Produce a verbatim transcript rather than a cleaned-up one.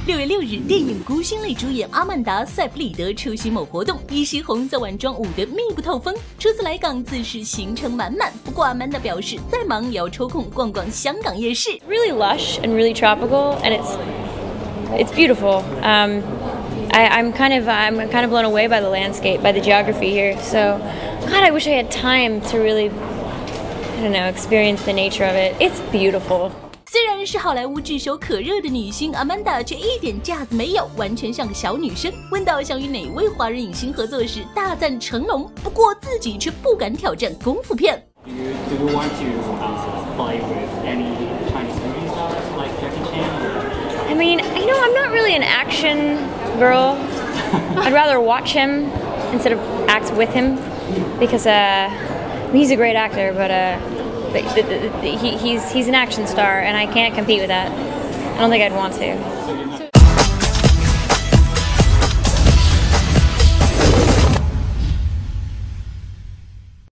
六月六日，电影《孤星泪》主演阿曼达·塞弗里德出席某活动，一袭红色晚装舞得密不透风。初次来港，自是行程满满。不过阿曼达表示，再忙也要抽空逛逛香港夜市。 Really lush and really tropical, and it's it's beautiful. Um, I, I'm kind of I'm kind of blown away by the landscape, by the geography here. So, God, I wish I had time to really, I don't know, experience the nature of it. It's beautiful. 虽然是好莱坞炙手可热的女星，阿曼达却一点架子没有，完全像个小女生。问到想与哪位华人影星合作时，大赞成龙，不过自己却不敢挑战功夫片。 Do you, do you want to uh, play with any Chinese movie stars like Jackie Chan? I mean, you know, I'm not really an action girl. I'd rather watch him instead of act with him because uh, he's a great actor, but. Uh, But the, the, the, he, he's he's an action star, and I can't compete with that. I don't think I'd want to.